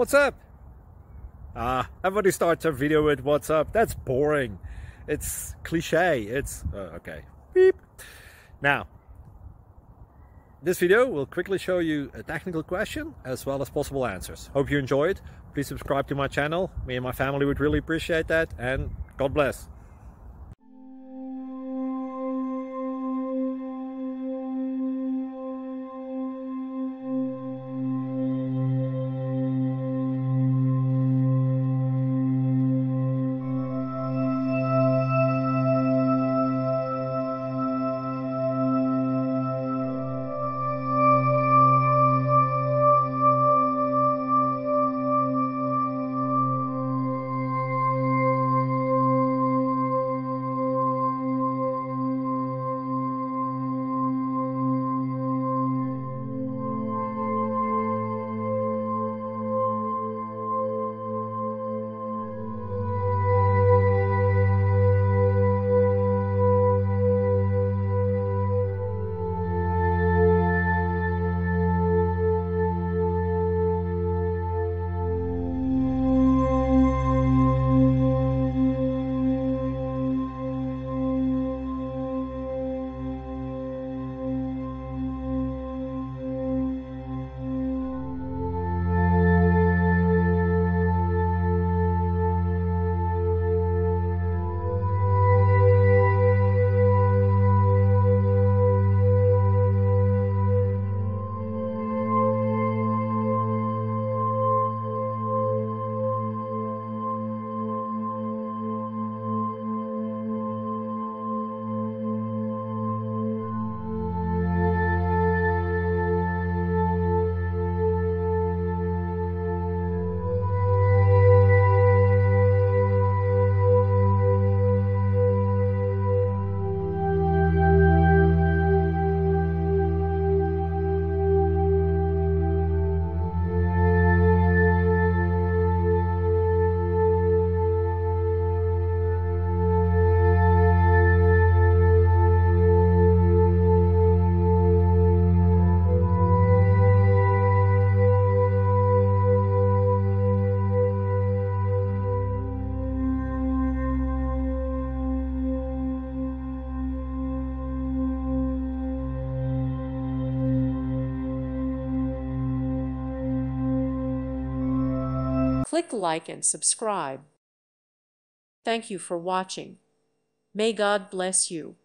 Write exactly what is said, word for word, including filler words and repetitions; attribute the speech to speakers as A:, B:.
A: What's up? Ah, everybody starts their video with what's up. That's boring. It's cliche. It's uh, okay. Beep. Now, this video will quickly show you a technical question as well as possible answers. Hope you enjoyed. Please subscribe to my channel. Me and my family would really appreciate that, and God bless.
B: Click like and subscribe. Thank you for watching. May God bless you.